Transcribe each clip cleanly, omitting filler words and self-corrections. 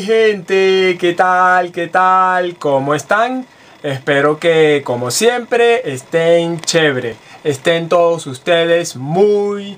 mi gente, ¿qué tal? ¿Qué tal? ¿Cómo están? Espero que, como siempre, estén chévere. Estén todos ustedes muy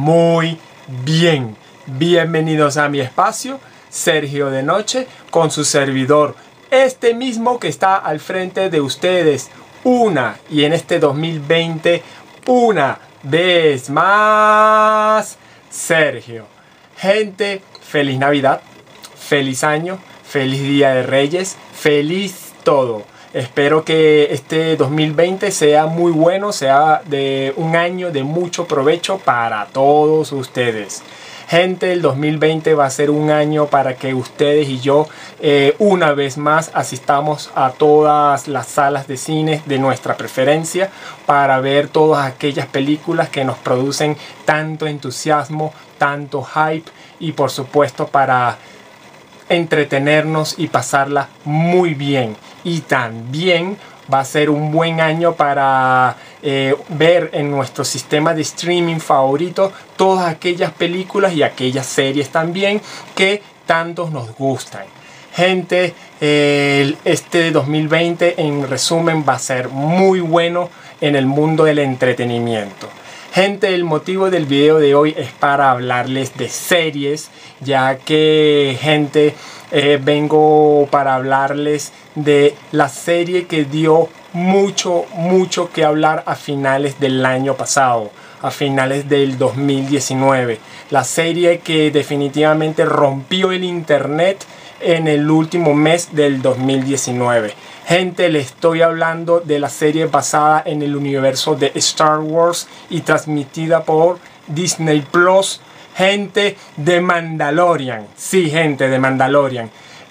bien. Bienvenidos a mi espacio, Sergio de Noche, con su servidor. Este mismo que está al frente de ustedes. Y en este 2020, una vez más, Sergio. Gente, feliz Navidad, feliz año, feliz Día de Reyes, feliz todo. Espero que este 2020 sea muy bueno, sea de un año de mucho provecho para todos ustedes. Gente, el 2020 va a ser un año para que ustedes y yo una vez más asistamos a todas las salas de cine de nuestra preferencia para ver todas aquellas películas que nos producen tanto entusiasmo, tanto hype y por supuesto para entretenernos y pasarla muy bien. Y también va a ser un buen año para ver en nuestro sistema de streaming favorito todas aquellas películas y aquellas series también que tantos nos gustan. Gente, este 2020 en resumen va a ser muy bueno en el mundo del entretenimiento. Gente, el motivo del video de hoy es para hablarles de series, ya que, gente, vengo para hablarles de la serie que dio mucho que hablar a finales del año pasado, a finales del 2019. La serie que definitivamente rompió el internet en el último mes del 2019. Gente, le estoy hablando de la serie basada en el universo de Star Wars y transmitida por Disney Plus. Gente, de Mandalorian. Sí, gente, de Mandalorian.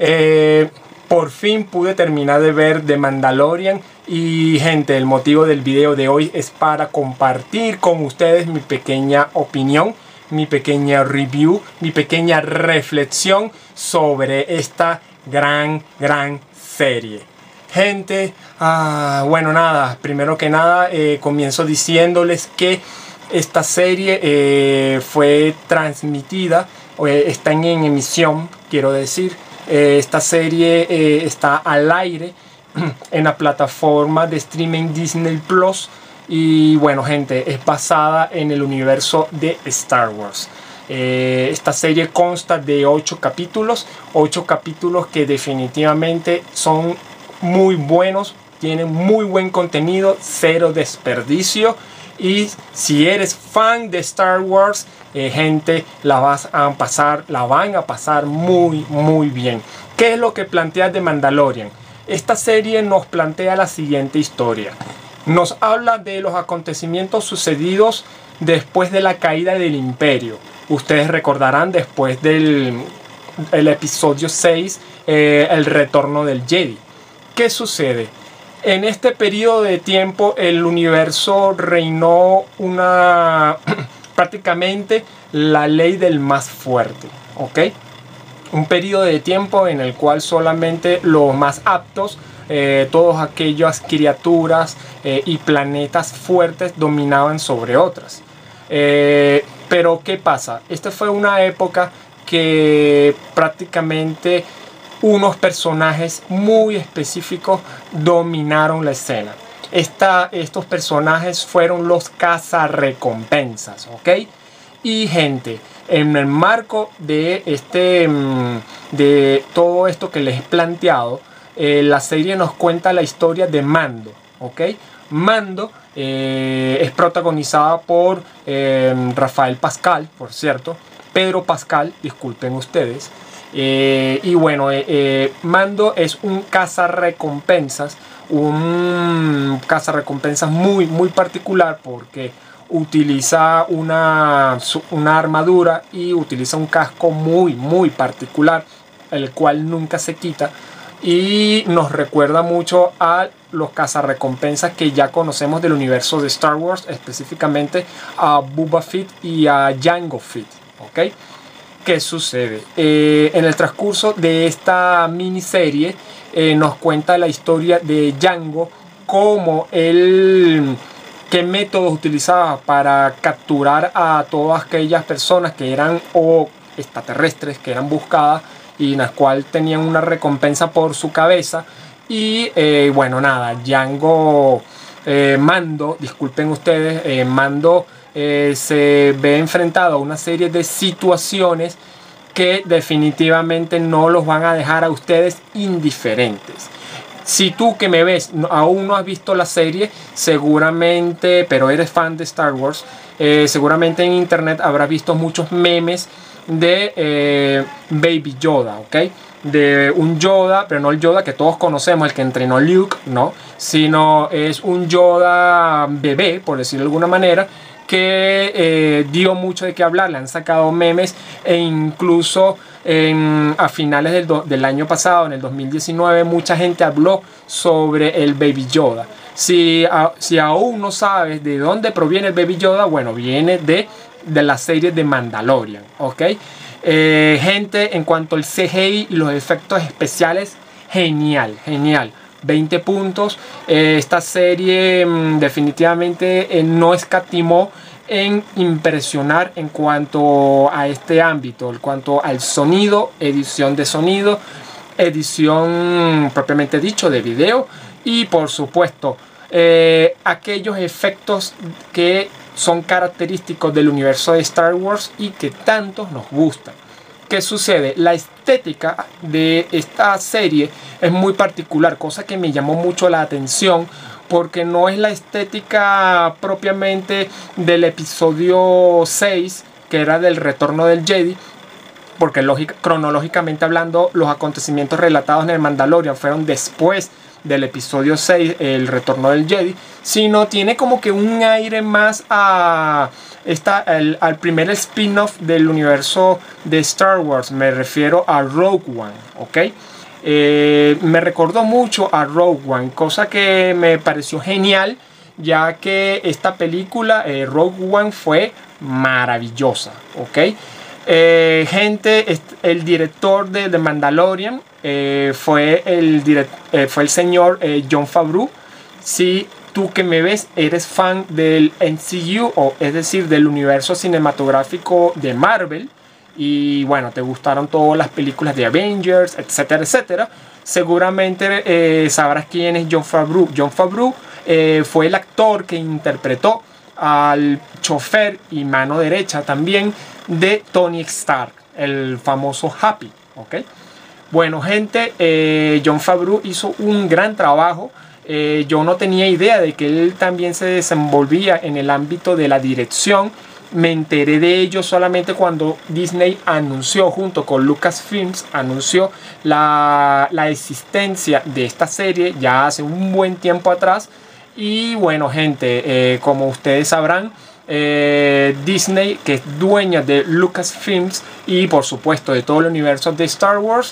Por fin pude terminar de ver The Mandalorian. Y gente, el motivo del video de hoy es para compartir con ustedes mi pequeña opinión, mi pequeña review, mi pequeña reflexión sobre esta gran serie. Gente, bueno, nada, primero que nada comienzo diciéndoles que esta serie fue transmitida, está en emisión, quiero decir. Esta serie está al aire en la plataforma de streaming Disney Plus. Y bueno, gente, es basada en el universo de Star Wars. Esta serie consta de 8 capítulos que definitivamente son muy buenos, tienen muy buen contenido, cero desperdicio. Y si eres fan de Star Wars, gente, la van a pasar muy bien. ¿Qué es lo que plantea The Mandalorian? Esta serie nos plantea la siguiente historia. Nos habla de los acontecimientos sucedidos después de la caída del Imperio. Ustedes recordarán después del episodio 6, el retorno del Jedi. ¿Qué sucede? En este periodo de tiempo el universo reinó prácticamente la ley del más fuerte, ¿ok? Un periodo de tiempo en el cual solamente los más aptos, todas aquellas criaturas y planetas fuertes dominaban sobre otras. Pero ¿qué pasa? Esta fue una época que prácticamente unos personajes muy específicos dominaron la escena. Estos personajes fueron los cazarrecompensas, ¿ok? Y gente, en el marco de todo esto que les he planteado, la serie nos cuenta la historia de Mando, ¿ok? Mando es protagonizada por Rafael Pascal, por cierto, Pedro Pascal, disculpen ustedes. Y bueno, Mando es un cazarrecompensas, muy particular porque utiliza una armadura y utiliza un casco muy particular, el cual nunca se quita, y nos recuerda mucho a los cazarrecompensas que ya conocemos del universo de Star Wars, específicamente a Boba Fett y a Jango Fett, ¿ok? ¿Qué sucede? En el transcurso de esta miniserie nos cuenta la historia de Jango, cómo él, qué métodos utilizaba para capturar a todas aquellas personas que eran extraterrestres, que eran buscadas y en las cuales tenían una recompensa por su cabeza. Y bueno, nada, Django, Mando, disculpen ustedes, Mando se ve enfrentado a una serie de situaciones que definitivamente no los van a dejar a ustedes indiferentes. Si tú que me ves aún no has visto la serie, seguramente, pero eres fan de Star Wars, seguramente en internet habrás visto muchos memes de Baby Yoda, ¿ok? De un Yoda, pero no el Yoda que todos conocemos, el que entrenó Luke, no, sino es un Yoda bebé, por decirlo de alguna manera, que dio mucho de qué hablar. Le han sacado memes e incluso a finales del año pasado, en el 2019, mucha gente habló sobre el Baby Yoda. Si aún no sabes de dónde proviene el Baby Yoda, bueno, viene de la serie de Mandalorian, ¿ok? Gente, en cuanto al CGI y los efectos especiales, genial, genial. 20 puntos. Esta serie definitivamente no escatimó en impresionar en cuanto a este ámbito, en cuanto al sonido, edición de sonido, edición propiamente dicho de video y por supuesto aquellos efectos que son característicos del universo de Star Wars y que tanto nos gustan. ¿Qué sucede? La estética de esta serie es muy particular, cosa que me llamó mucho la atención porque no es la estética propiamente del episodio 6, que era del Retorno del Jedi, porque cronológicamente hablando los acontecimientos relatados en el Mandalorian fueron después del episodio 6, el Retorno del Jedi, sino tiene como que un aire más al primer spin-off del universo de Star Wars. Me refiero a Rogue One, ¿ok? Me recordó mucho a Rogue One, cosa que me pareció genial, ya que esta película, Rogue One, fue maravillosa, ¿ok? Gente, el director de The Mandalorian fue el señor Jon Favreau. Si tú que me ves eres fan del MCU, o es decir, del universo cinematográfico de Marvel, y bueno, te gustaron todas las películas de Avengers, etcétera, etcétera, seguramente sabrás quién es Jon Favreau. Jon Favreau fue el actor que interpretó al chofer y mano derecha también de Tony Stark, el famoso Happy, ¿ok? Bueno, gente, Jon Favreau hizo un gran trabajo. Yo no tenía idea de que él también se desenvolvía en el ámbito de la dirección. Me enteré de ello solamente cuando Disney anunció, junto con Lucasfilms, anunció la existencia de esta serie ya hace un buen tiempo atrás. Y bueno, gente, como ustedes sabrán, Disney, que es dueña de Lucasfilms y por supuesto de todo el universo de Star Wars,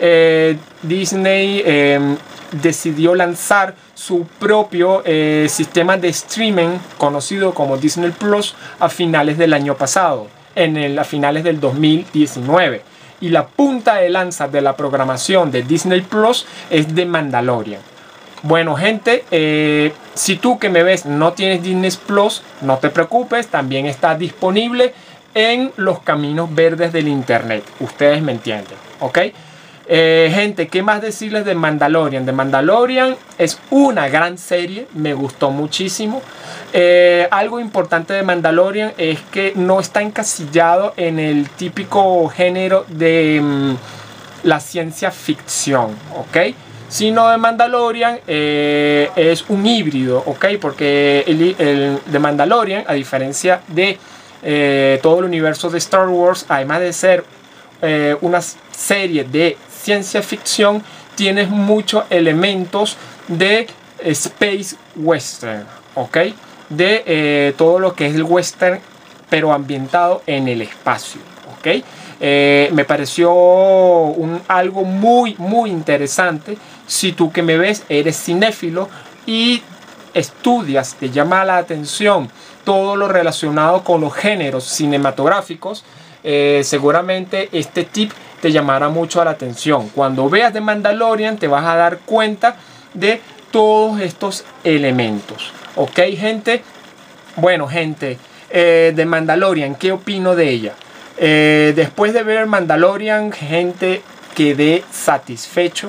Disney decidió lanzar su propio sistema de streaming conocido como Disney Plus a finales del año pasado, a finales del 2019. Y la punta de lanza de la programación de Disney Plus es The Mandalorian. Bueno, gente, si tú que me ves no tienes Disney Plus, no te preocupes, también está disponible en los caminos verdes del internet. Ustedes me entienden, ¿ok? Gente, ¿qué más decirles de Mandalorian? The Mandalorian es una gran serie, me gustó muchísimo. Algo importante de Mandalorian es que no está encasillado en el típico género de la ciencia ficción, ¿ok? Sino de Mandalorian es un híbrido, ¿ok? Porque el de Mandalorian, a diferencia de todo el universo de Star Wars, además de ser una serie de ciencia ficción, tiene muchos elementos de space western, ¿ok? De todo lo que es el western, pero ambientado en el espacio, ¿ok? Me pareció algo muy interesante. Si tú que me ves eres cinéfilo y estudias, te llama la atención todo lo relacionado con los géneros cinematográficos, seguramente este tip te llamará mucho la atención. Cuando veas The Mandalorian te vas a dar cuenta de todos estos elementos, ¿ok, gente? Bueno, gente, The Mandalorian, ¿qué opino de ella? Después de ver Mandalorian, gente, quedé satisfecho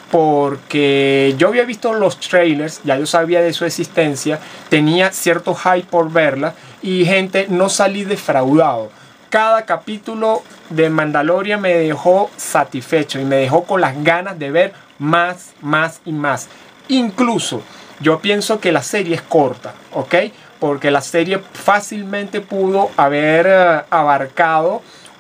porque yo había visto los trailers, ya yo sabía de su existencia, tenía cierto hype por verla y gente, no salí defraudado. Cada capítulo de Mandalorian me dejó satisfecho y me dejó con las ganas de ver más y más. Incluso yo pienso que la serie es corta, ¿ok? Porque la serie fácilmente pudo haber abarcado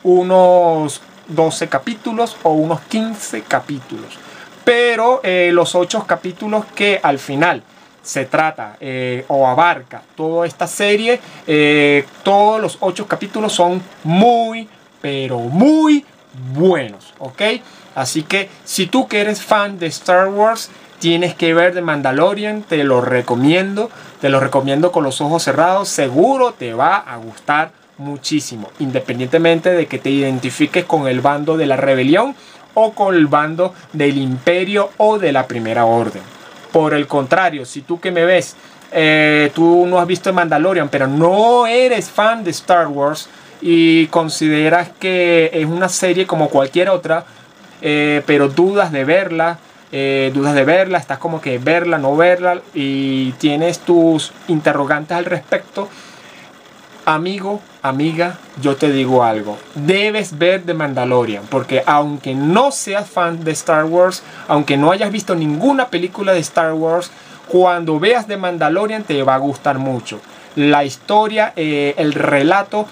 unos 12 capítulos o unos 15 capítulos. Pero los 8 capítulos que al final se trata o abarca toda esta serie, todos los 8 capítulos son muy, pero muy buenos, ¿ok? Así que si tú que eres fan de Star Wars, tienes que ver The Mandalorian, te lo recomiendo con los ojos cerrados, seguro te va a gustar muchísimo, independientemente de que te identifiques con el bando de la rebelión o con el bando del imperio o de la primera orden. Por el contrario, si tú que me ves, tú no has visto Mandalorian, pero no eres fan de Star Wars y consideras que es una serie como cualquier otra, pero dudas de verla, estás como que verla, no verla y tienes tus interrogantes al respecto, amigo, amiga, yo te digo algo, debes ver The Mandalorian, porque aunque no seas fan de Star Wars, aunque no hayas visto ninguna película de Star Wars, cuando veas The Mandalorian te va a gustar mucho. La historia, el relato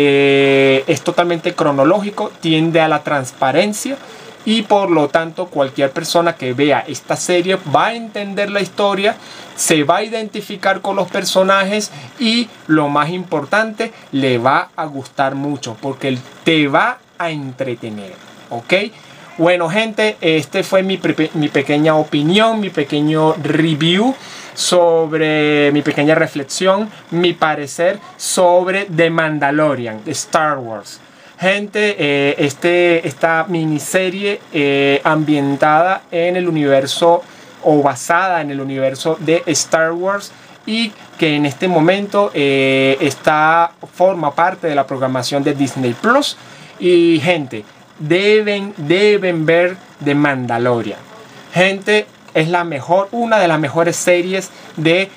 es totalmente cronológico, tiende a la transparencia y por lo tanto cualquier persona que vea esta serie va a entender la historia, se va a identificar con los personajes y lo más importante, le va a gustar mucho porque te va a entretener, ¿ok? Bueno gente, este fue mi pequeña opinión, mi pequeño review sobre mi pequeña reflexión, mi parecer sobre The Mandalorian, de Star Wars. Gente, esta miniserie ambientada en el universo o basada en el universo de Star Wars y que en este momento forma parte de la programación de Disney Plus. Y gente, deben ver The Mandalorian. Gente, es una de las mejores series del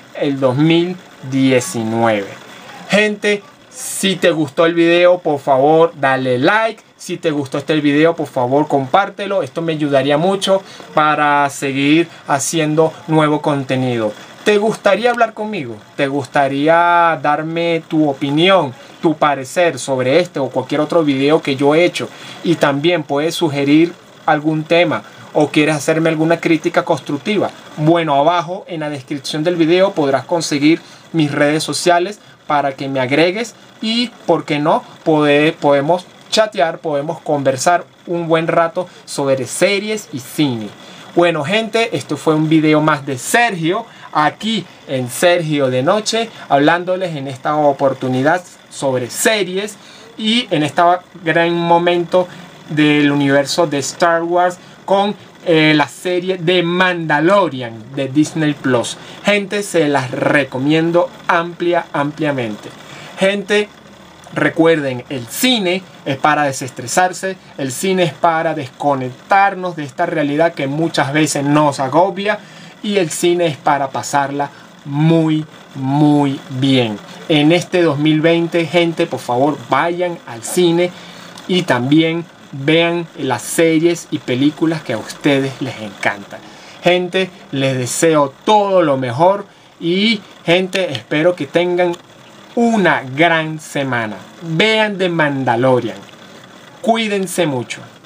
2019. Gente, si te gustó el video, por favor, dale like. Si te gustó este video, por favor, compártelo. Esto me ayudaría mucho para seguir haciendo nuevo contenido. ¿Te gustaría hablar conmigo? ¿Te gustaría darme tu opinión, tu parecer sobre este o cualquier otro video que yo he hecho? Y también puedes sugerir algún tema o quieres hacerme alguna crítica constructiva. Bueno, abajo en la descripción del video podrás conseguir mis redes sociales para que me agregues y, ¿por qué no? Podemos chatear, podemos conversar un buen rato sobre series y cine. Bueno gente, esto fue un video más de Sergio, aquí en Sergio de Noche, hablándoles en esta oportunidad sobre series y en este gran momento del universo de Star Wars con la serie de Mandalorian de Disney Plus. Gente, se las recomiendo ampliamente. Gente, recuerden, el cine es para desestresarse, el cine es para desconectarnos de esta realidad que muchas veces nos agobia y el cine es para pasarla muy bien. En este 2020, gente, por favor, vayan al cine y también vean las series y películas que a ustedes les encantan. Gente, les deseo todo lo mejor y gente, espero que tengan una gran semana. Vean The Mandalorian. Cuídense mucho.